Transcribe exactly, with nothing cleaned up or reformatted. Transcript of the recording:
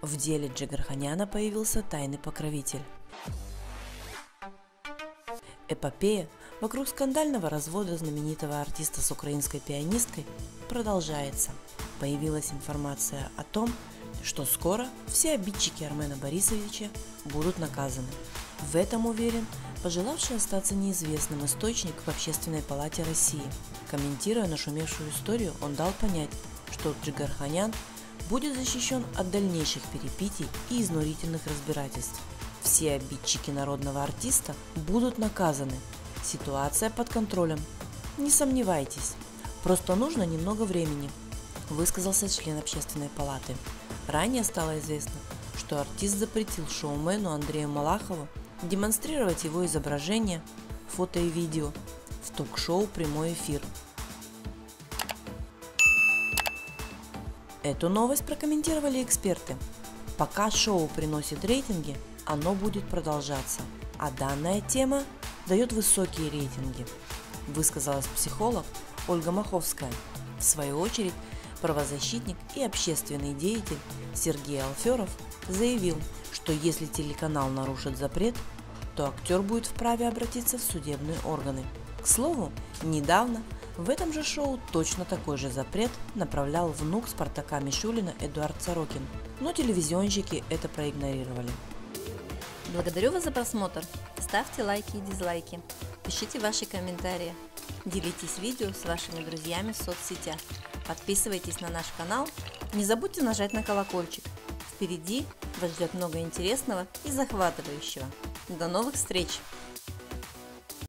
В деле Джигарханяна появился тайный покровитель. Эпопея вокруг скандального развода знаменитого артиста с украинской пианисткой продолжается. Появилась информация о том, что скоро все обидчики Армена Борисовича будут наказаны. В этом уверен пожелавший остаться неизвестным источник в Общественной палате России. Комментируя нашумевшую историю, он дал понять, что Джигарханян будет защищен от дальнейших перипетий и изнурительных разбирательств. Все обидчики народного артиста будут наказаны. Ситуация под контролем. Не сомневайтесь, просто нужно немного времени, высказался член Общественной палаты. Ранее стало известно, что артист запретил шоумену Андрею Малахову демонстрировать его изображение, фото и видео в ток-шоу «Прямой эфир». Эту новость прокомментировали эксперты. Пока шоу приносит рейтинги, оно будет продолжаться, а данная тема дает высокие рейтинги, высказалась психолог Ольга Маховская. В свою очередь, правозащитник и общественный деятель Сергей Алферов заявил, что если телеканал нарушит запрет, то актер будет вправе обратиться в судебные органы. К слову, недавно в этом же шоу точно такой же запрет направлял внук Спартака Мишулина Эдуард Сорокин, но телевизионщики это проигнорировали. Благодарю вас за просмотр. Ставьте лайки и дизлайки. Пишите ваши комментарии. Делитесь видео с вашими друзьями в соцсетях. Подписывайтесь на наш канал. Не забудьте нажать на колокольчик. Впереди вас ждет много интересного и захватывающего. До новых встреч!